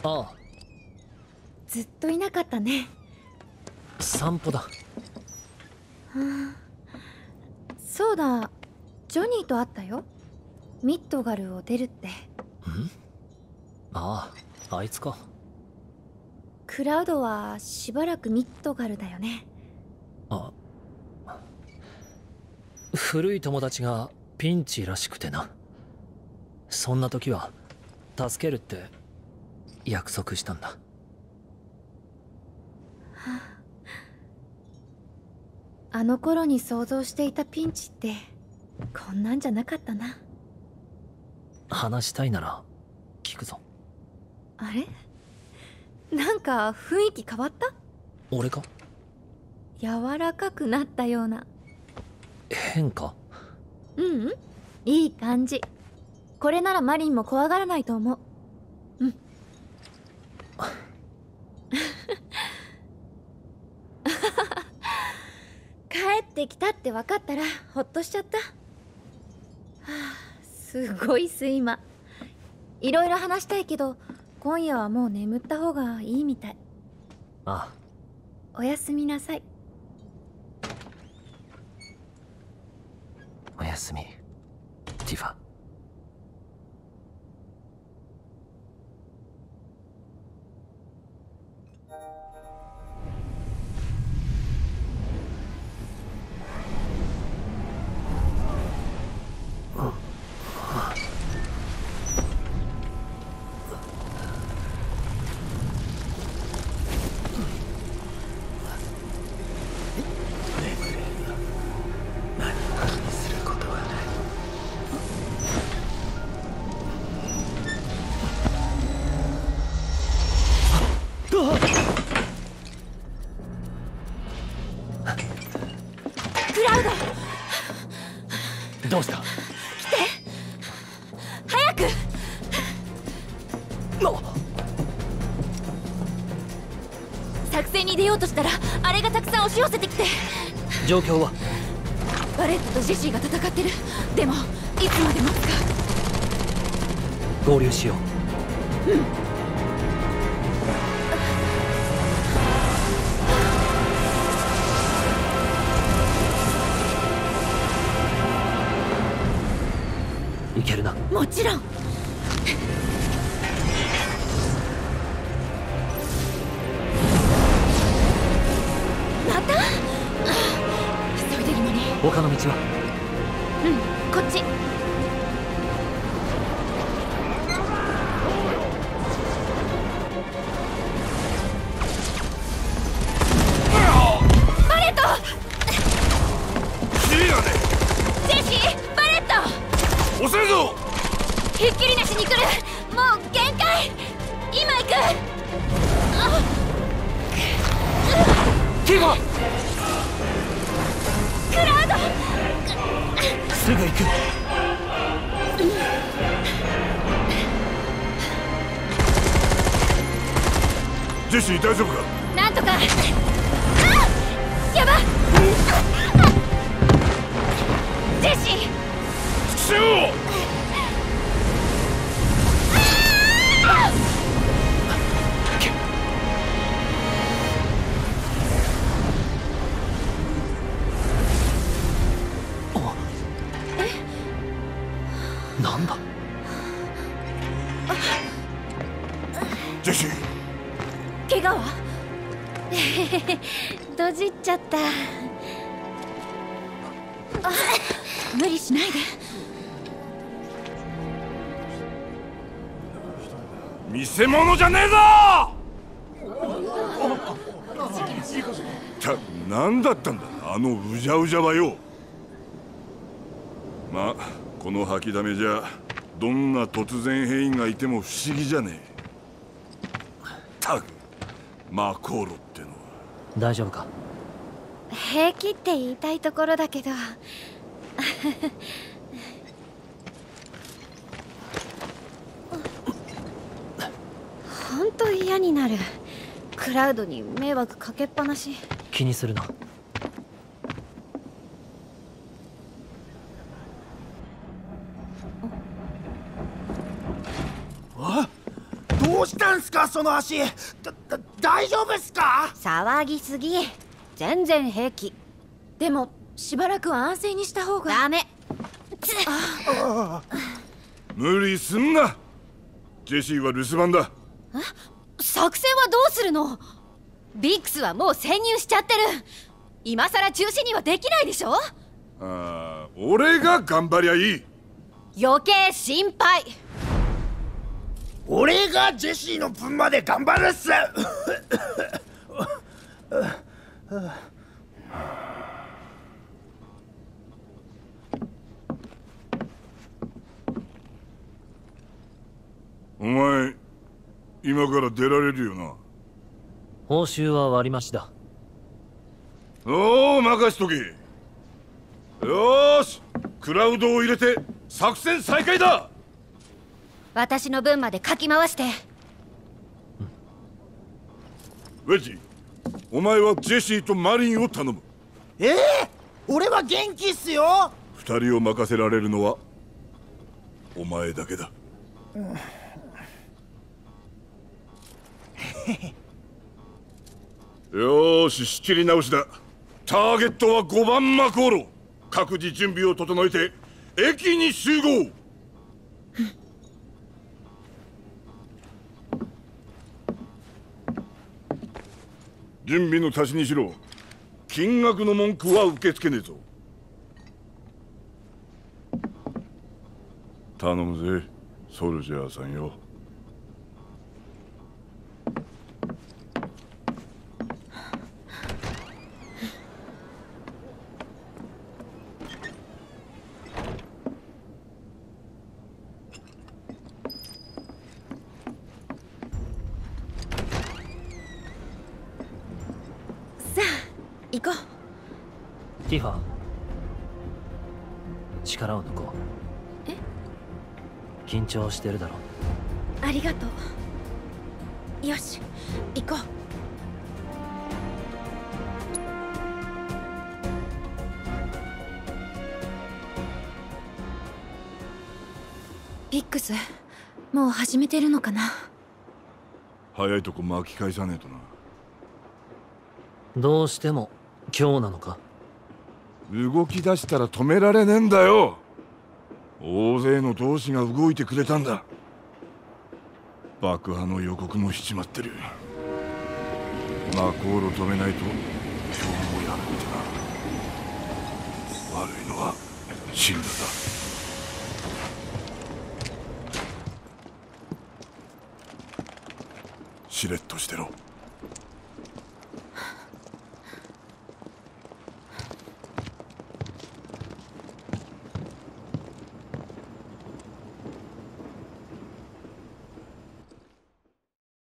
ああ、 ずっといなかったね。 散歩だ。 そうだ、ジョニーと会ったよ。ミッドガルを出るって。 ああ、あいつか。 クラウドはしばらくミッドガルだよね。 あ、古い友達がピンチらしくてな。そんな時は助けるって約束したんだ。 あの頃に想像していたピンチってこんなんじゃなかったな。 話したいなら聞くぞ。 あれ、なんか雰囲気変わった？ 俺か？ 柔らかくなったような。 変か？ ううん、いい感じ。これならマリンも怖がらないと思う。うん。帰ってきたって分かったらほっとしちゃった。はあ、すごい睡魔。いろいろ話したいけど今夜はもう眠った方がいいみたい。 あおやすみなさい。 あ、おやすみティファ。 クラウド、 どうした？ 来て早く。作戦に出ようとしたらあれがたくさん押し寄せてきて。 状況は？ バレットとジェシーが戦ってる。でもいつまで待つか。 合流しよう。 うん。 いけるな？ もちろん。また？急いでるのに。 他の道は？ うん、こっち。バレット！ いいよね。 ジェシー、バレット！ 遅いぞ。 ひっきりなしに来る。もう限界。今行く。 ティファ！ クラウド！ すぐ行く。 ジェシー大丈夫か？ なんとか。やば。ジェシー！ 復讐を！ なんだ？ ジェシー。 怪我は？閉じっちゃった。無理しないで。 見せ物じゃねえぞ。何だったんだあのうじゃうじゃはよ。まあこの吐きだめじゃどんな突然変異がいても不思議じゃねえ。たくマコーロってのは。 大丈夫か？ 平気って言いたいところだけど。ほんと嫌になる。クラウドに迷惑かけっぱなし。 気にするな。 あ、 どうしたんすかその足。大丈夫っすか？ 騒ぎすぎ。全然平気。 でもしばらくは安静にした方が。 ダメ。 無理すんな。ジェシーは留守番だ。 作戦はどうするの？ビックスはもう潜入しちゃってる。今さら中止にはできないでしょ。 ああ、俺が頑張りゃいい。 余計心配。 俺がジェシーの分まで頑張るっす。 お前今から出られるよな？ 報酬は割増だ。 おお、任しとけ。よーし、クラウドを入れて作戦再開だ。 私の分までかき回して。 ウェッジ、お前はジェシーとマリンを頼む。 俺は元気っすよ。 二人を任せられるのはお前だけだ。よーし、仕切り直しだ。ターゲットは5番マコーロ。各自準備を整えて駅に集合。準備の足しにしろ。金額の文句は受け付けねえぞ。頼むぜ、ソルジャーさんよ。 さあ行こう。 ティファ、力を抜こう。緊張してるだろ。 ありがとう。よし行こう。ビックスもう始めてるのかな。 早いとこ巻き返さねえとな。 どうしても今日なのか？ 動き出したら止められねえんだよ。大勢の同志が動いてくれたんだ。爆破の予告もしちまってる。マコール止めないと今日もやめてな。悪いのはシンダだ。しれっとしてろ。